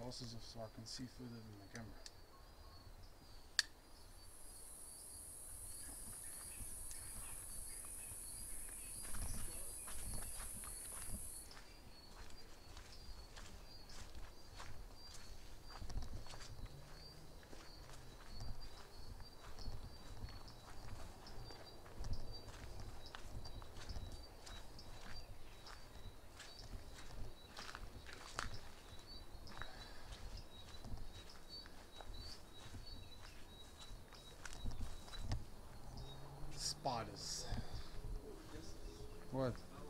glasses off so I can see further than the camera. Spiders. What?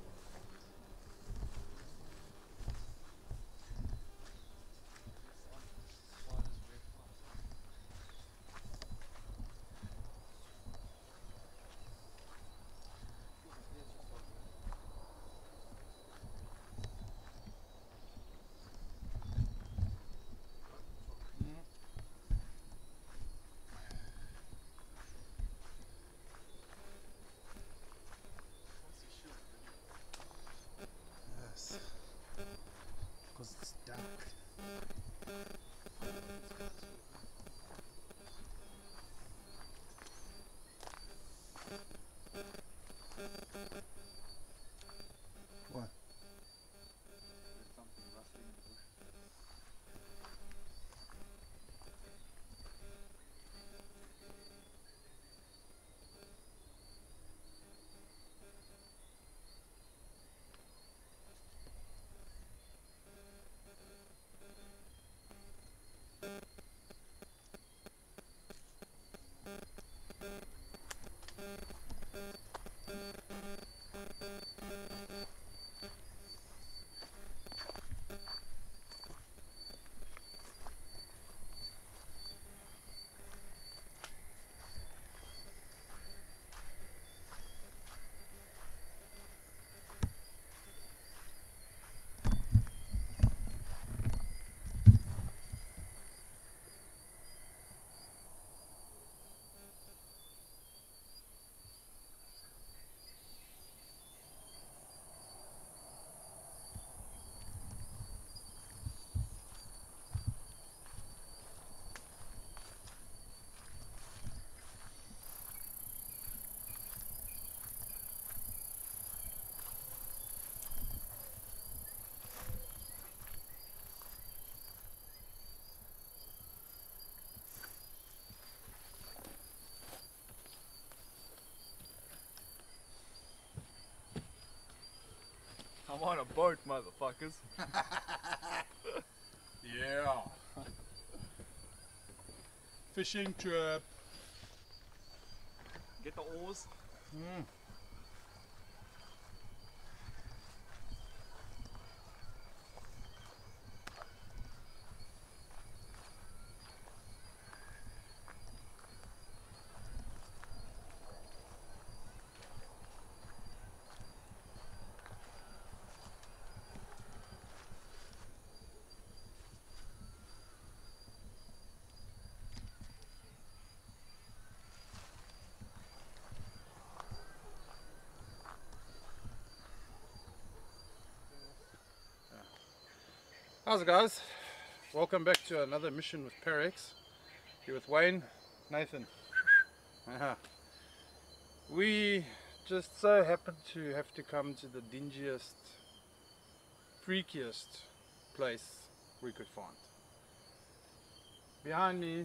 Yes. Because it's dark. What? Something rustling in the bush. I'm on a boat, motherfuckers. Yeah. Fishing trip. Get the oars. How's it, guys? Welcome back to another mission with ParaX. Here with Wayne, Nathan. We just so happened to have to come to the dingiest, freakiest place we could find. Behind me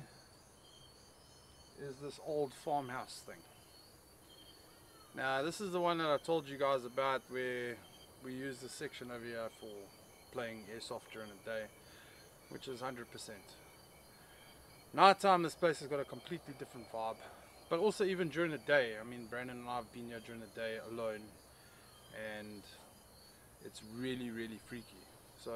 is this old farmhouse thing. Now this is the one that I told you guys about, where we use this section over here for playing airsoft during the day, which is 100%. Nighttime, this place has got a completely different vibe, but also even during the day. I mean, Brandon and I have been here during the day alone, and it's really freaky. So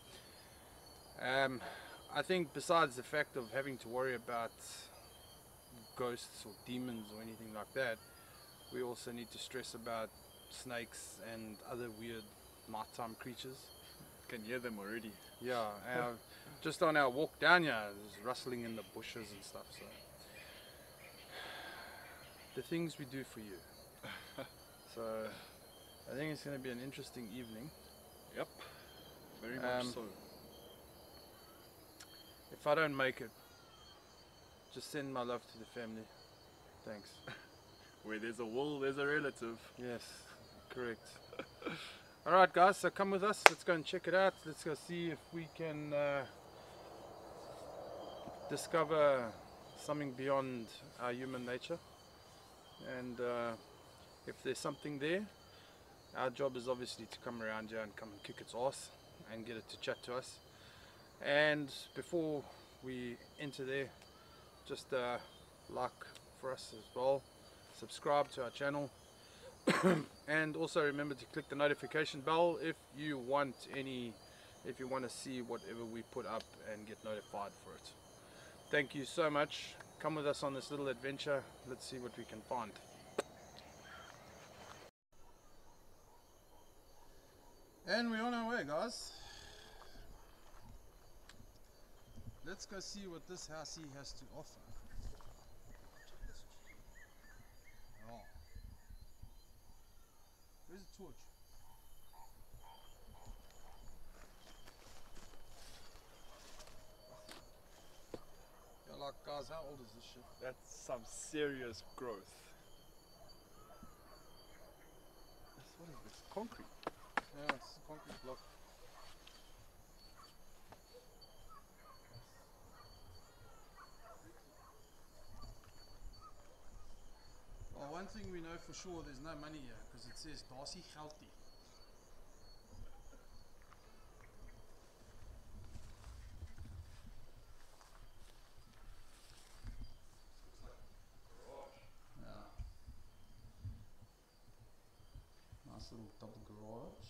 I think besides the fact of having to worry about ghosts or demons or anything like that, we also need to stress about snakes and other weird nighttime creatures. Can hear them already. Yeah, just on our walk down here, there's rustling in the bushes and stuff. So the things we do for you. So I think it's going to be an interesting evening. Yep, very much so. if I don't make it, just send my love to the family. Thanks. Where there's a will, there's a relative. Yes, correct. Alright guys, so come with us, let's go and check it out. Let's go see if we can discover something beyond our human nature. And if there's something there, our job is obviously to come around here and come and kick its ass and get it to chat to us. And before we enter there, just like for us as well, subscribe to our channel, and also remember to click the notification bell if you want to see whatever we put up and get notified for it. Thank you so much. Come with us on this little adventure. Let's see what we can find. And we're on our way, guys. Let's go see what this housey has to offer. Oh. Where's the torch? Yeah, like guys, how old is this shit? That's some serious growth. What is this? Concrete? Yeah, it's a concrete block. Well, one thing we know for sure, there's no money here because it says Darcy Healthy. Yeah. Nice little double garage.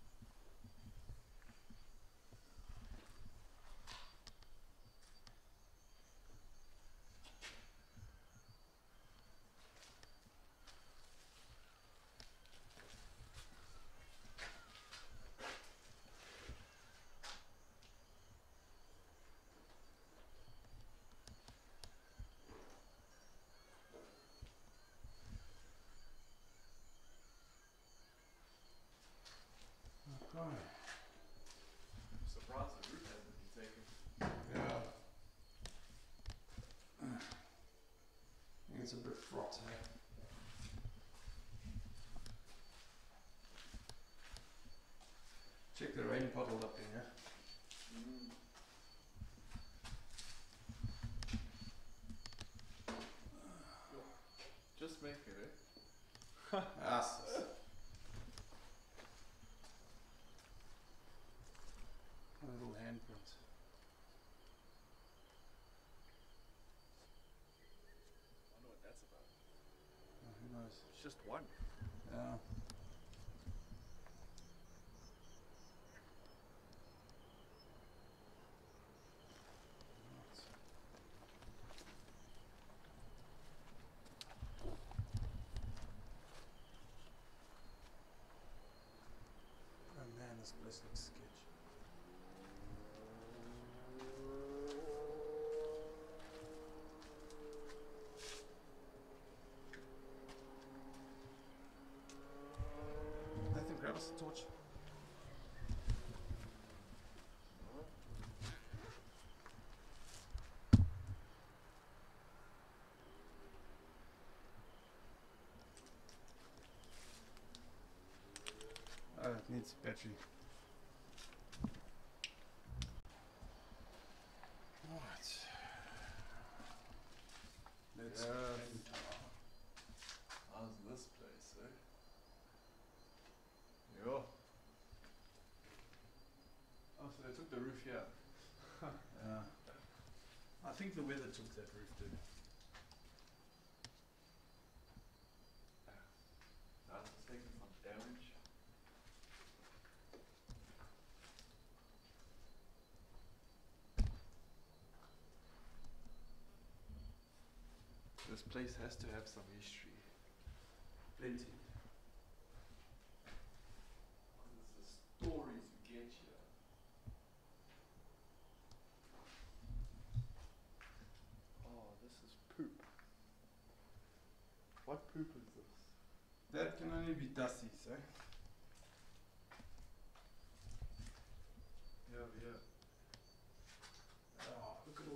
Surprised the roof hasn't been taken. Yeah. It's a bit fraught, hey? Check the rain puddle up in here. Just make it, eh? Yes. A little handprint. I wonder what that's about. Who knows? It's just one. Yeah. Oh man, this place looks sketchy. Nathan, grab us a torch. Oh, it needs battery. Right. Let's How's this place, eh? Yo. Oh, so they took the roof here. Yeah. I think the weather took that roof too. Now it's taking some damage. This place has to have some history. Plenty. There's the stories you get here. Oh, this is poop. What poop is this? That can only be Dusty's, eh? Yeah, yeah. Oh, look at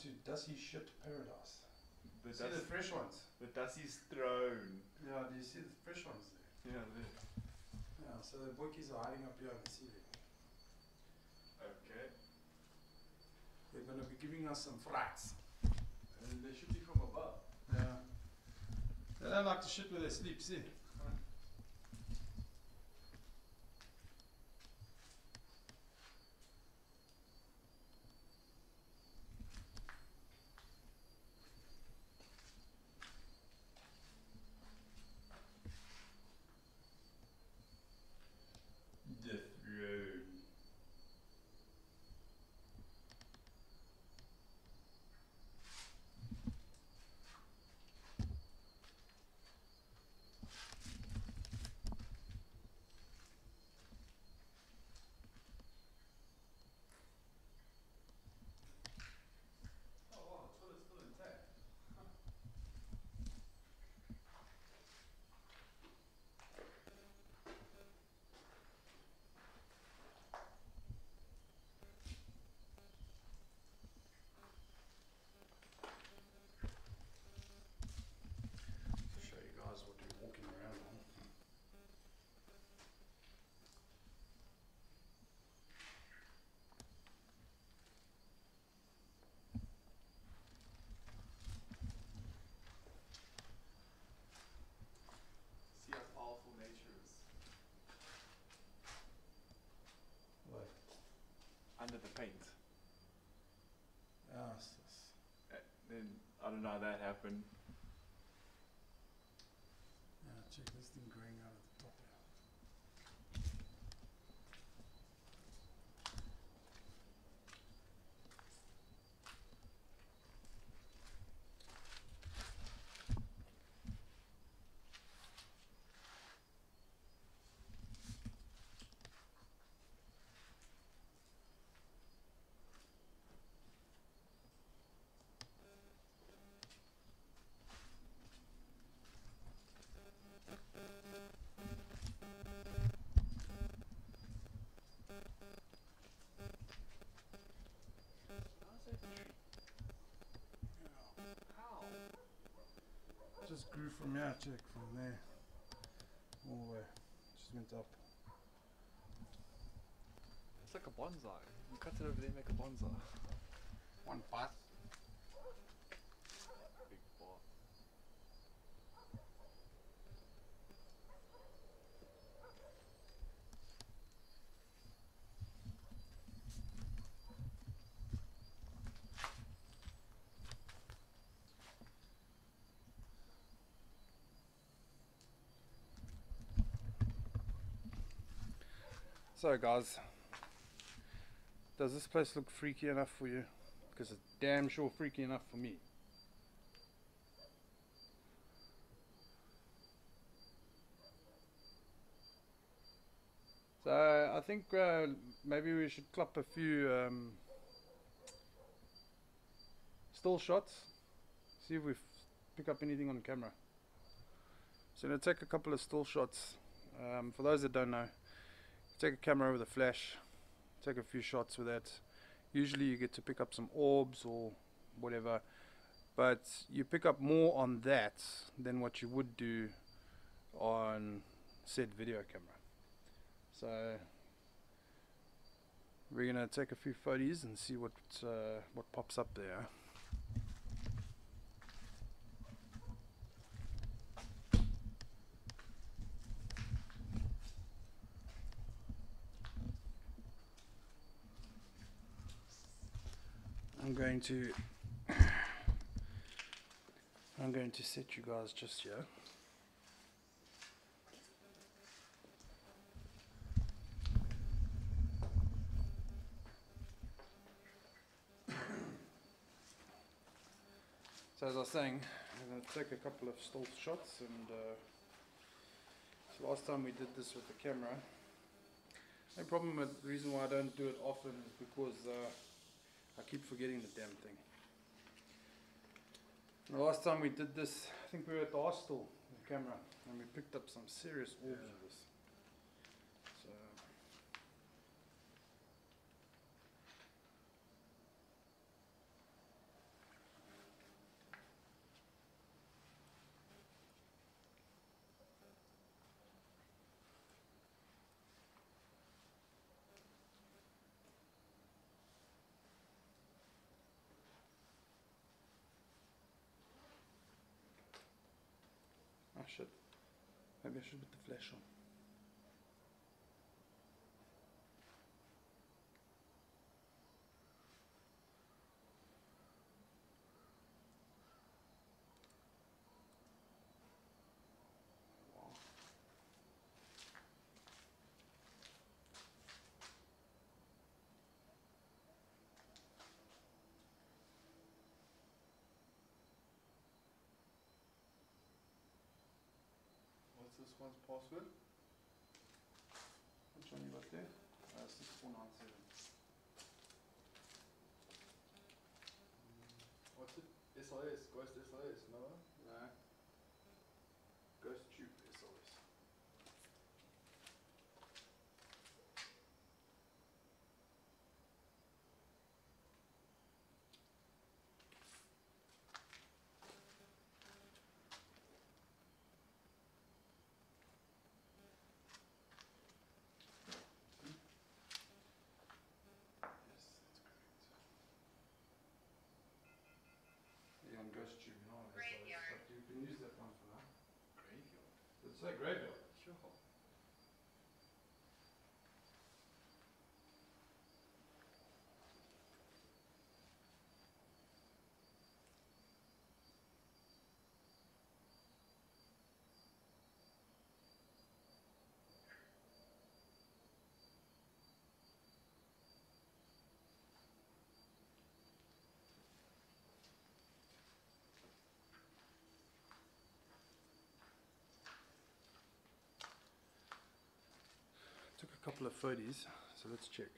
to Dussy's shit paradise. The See the fresh ones? The Dussy's throne. Yeah, do you see the fresh ones there? Yeah, there. Yeah, so the bookies are hiding up here on the ceiling. Okay. They're going to be giving us some frights. And they should be from above. Yeah. They don't like to shit where they sleep, see? The throne. Oh wow, the toilet's still intact. Show you guys what we're walking around on. See how powerful nature is. What? Under the paint. Ah, Then I don't know how that happened. yeah, check this thing growing out at the top here. How? Just grew from here, check, from there. All the way. Just went up. It's like a bonsai. You cut it over there and make a bonsai. One part. Big bar. So guys, does this place look freaky enough for you? Because it's damn sure freaky enough for me. So I think maybe we should clip a few still shots, see if we pick up anything on camera. So I'm going to take a couple of still shots. For those that don't know, take a camera with a flash, take a few shots with that. Usually you get to pick up some orbs or whatever, but you pick up more on that than what you would do on said video camera. So we're gonna take a few photos and see what pops up there. I'm going to set you guys just here. So as I was saying, I'm going to take a couple of still shots, and so last time we did this with the camera. The problem with the reason why I don't do it often is because I keep forgetting the damn thing. And the last time we did this, I think we were at the hostel with the camera, and we picked up some serious orbs of this. So shit. Maybe I should put the flash on. What's this one's password? Which one you got there? 6497. What's it? SLS, Ghost SLS, no? No. Ghost Tube SOS. You're on Ghost Tube, you know, SOS, but you can use that one for now. Graveyard. Did it say graveyard? Sure. Took a couple of photos, so let's check.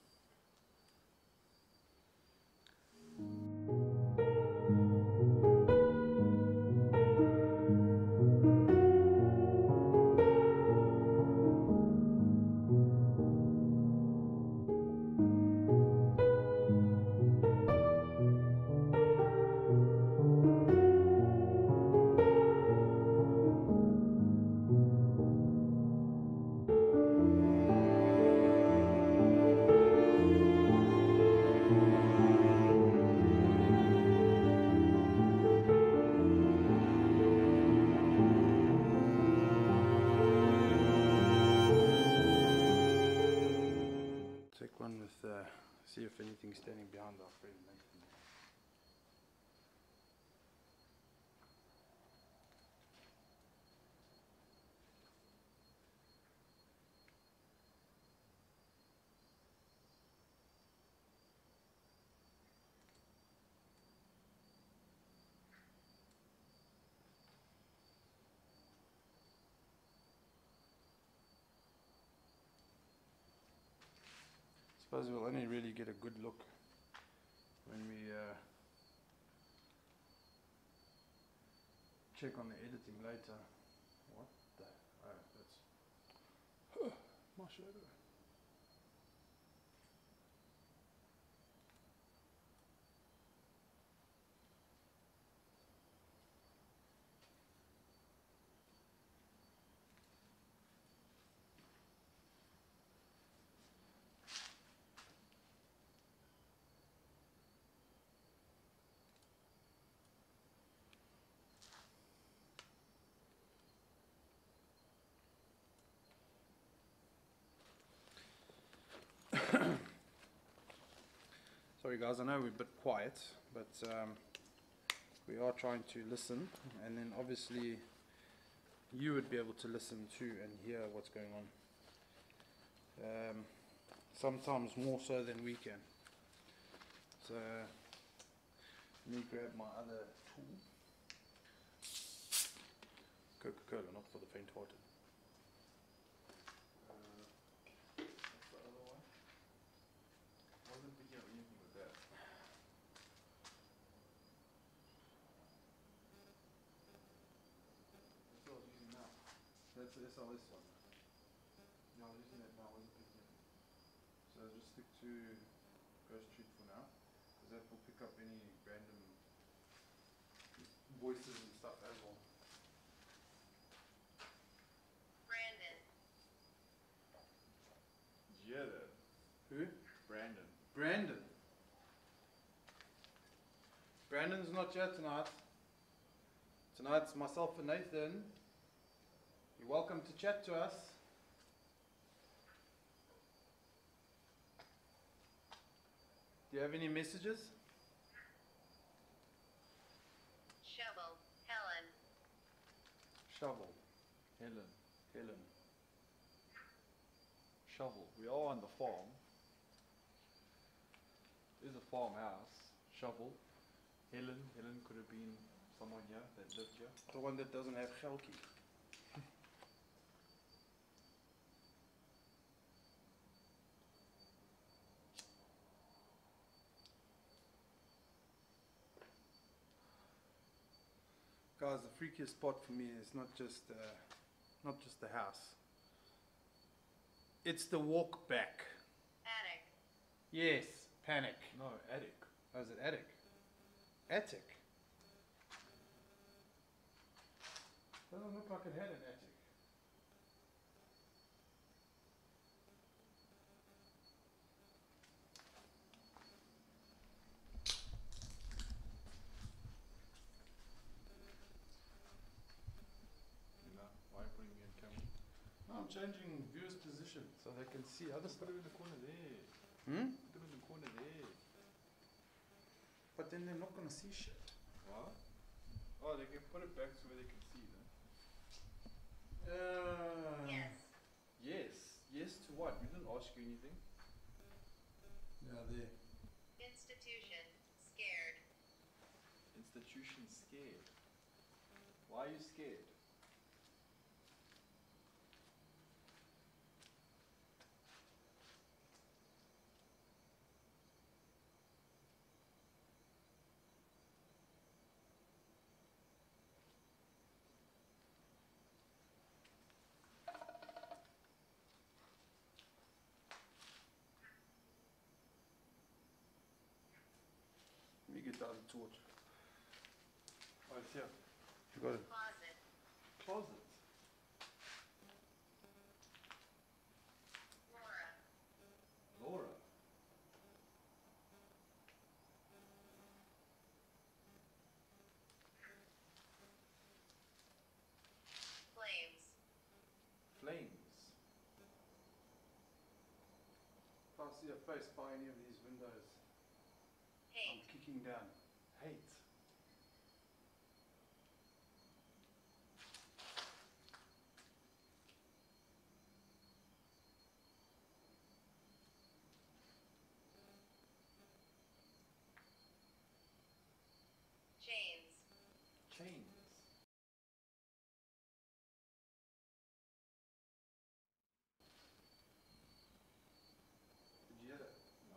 Take one with, see if anything's standing behind our friend Nathan. Suppose we'll only really get a good look when we check on the editing later. What the? Oh, that's my shadow. Sorry guys, I know we're a bit quiet, but we are trying to listen, and then obviously you would be able to listen too and hear what's going on. Sometimes more so than we can. So let me grab my other tool. Coca-Cola, not for the faint-hearted. What's the other one? Wasn't picking up anything with that. That's what I was using now. That's the SLS one. No, I was using that now, I wasn't picking up. So just stick to Ghost Tube for now, because that will pick up any random voices and stuff as well. Brandon. Did you hear that? Who? Brandon. Brandon. Brandon's not here tonight. Tonight's myself and Nathan. You're welcome to chat to us. Do you have any messages? Shovel, Helen. Shovel. Helen. Helen. Shovel. We are on the farm. There's a farmhouse. Shovel. Helen. Helen could have been someone here that lived here. The one that doesn't have Gelkie. Guys, the freakiest spot for me is not just the house. It's the walk back. Attic. Yes, panic. No, attic. Oh, is it attic? Attic. Doesn't look like it had an attic. You know, why putting me on camera? No, I'm changing viewers' position so they can see other Just stuff. put it in the corner there. Hmm? Put it in the corner there. But then they're not gonna see shit. What? Oh, they can put it back so where they can see then. Yes. Yes. Yes to what? We didn't ask you anything. Yeah, there. Institution, scared. Institution scared. Why are you scared? Let me get the other torch. Oh, it's here. You got it. Closet. Closet. Laura. Laura. Flames. Flames. If I see a face by any of these windows, I'm Hate. kicking down. Hate. Chains. Chains. Did you hear that? No.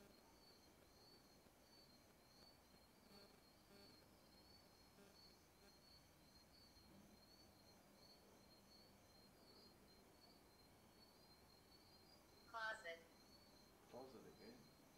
Closet. Closet again.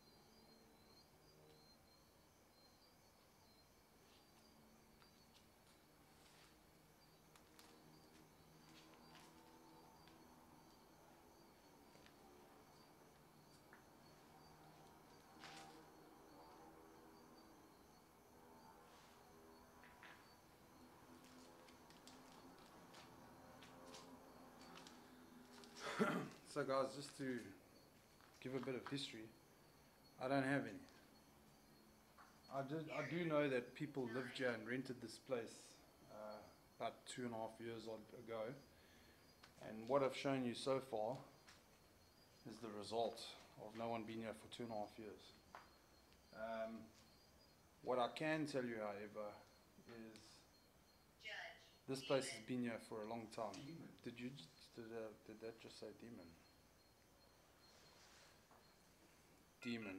So guys, just to give a bit of history, I don't have any. I do know that people lived here and rented this place about 2.5 years ago, and what I've shown you so far is the result of no one being here for 2.5 years. What I can tell you, however, is Judge. this place has been here for a long time. Demon. Did that just say demon? Demon.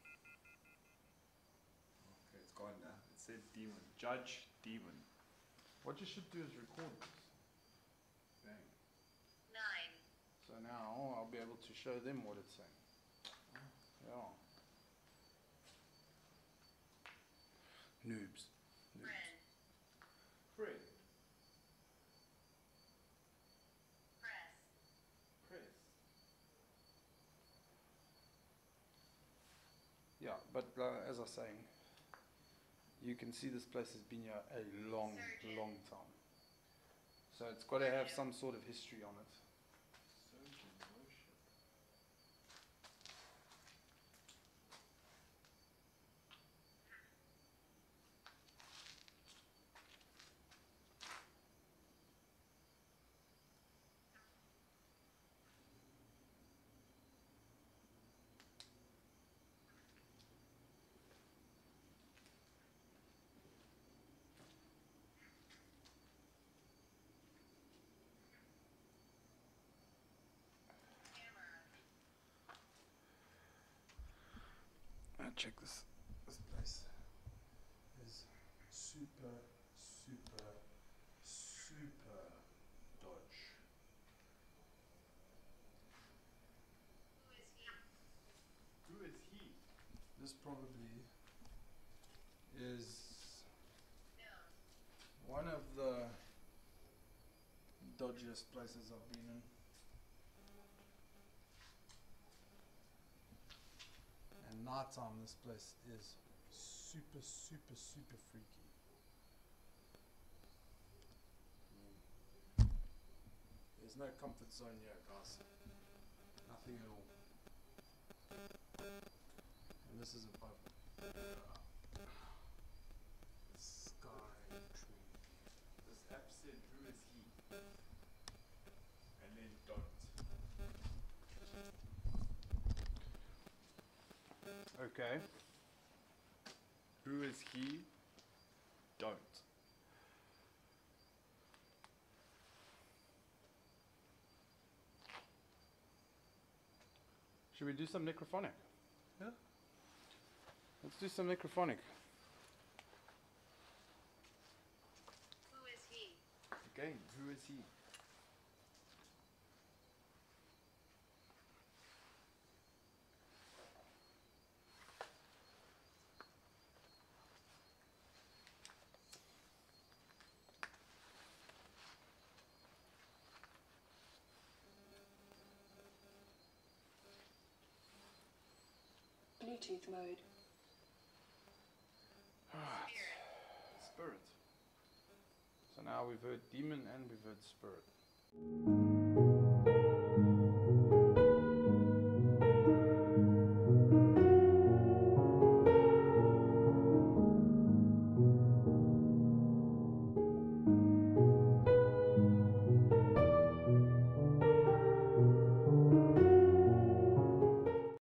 Okay, it's gone now. It said demon. Judge demon. What you should do is record this. Bang. 9. So now I'll be able to show them what it's saying. Yeah. Noobs. Friend. Fred. Press. Press. Yeah, but as I was saying, you can see this place has been here a long, Surgeon. long time. So it's got to have some sort of history on it. Surgeon worship. Check this. This place is super dodge. Who is he? Who is he? This probably is No. one of the dodgiest places I've been in. And nighttime, this place is super freaky. There's no comfort zone here, guys. Nothing at all. And this is above sky tree. This app said, who is he? And then don't. Okay. Who is he? Don't. Should we do some necrophonic? Yeah. Let's do some necrophonic. Who is he? Again, who is he? Bluetooth mode. Spirit. Spirit. So now we've heard demon and we've heard spirit.